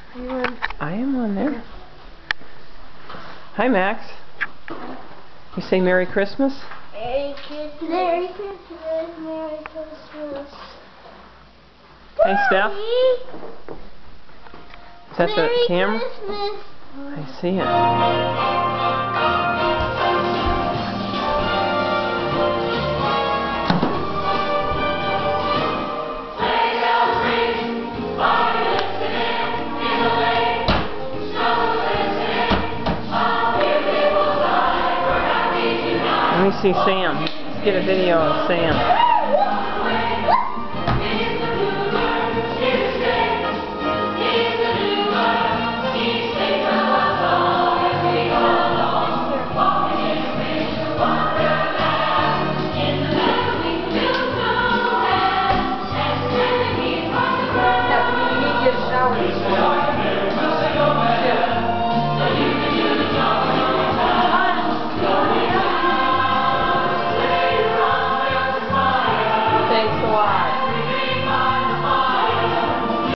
Are you on? I am on there. Hi, Max. You say Merry Christmas? Merry Christmas. Merry Christmas. Merry Christmas. Hey, Steph. Is that the camera? Christmas. I see it. Let me see Sam. Let's get a video of Sam. Thanks a lot.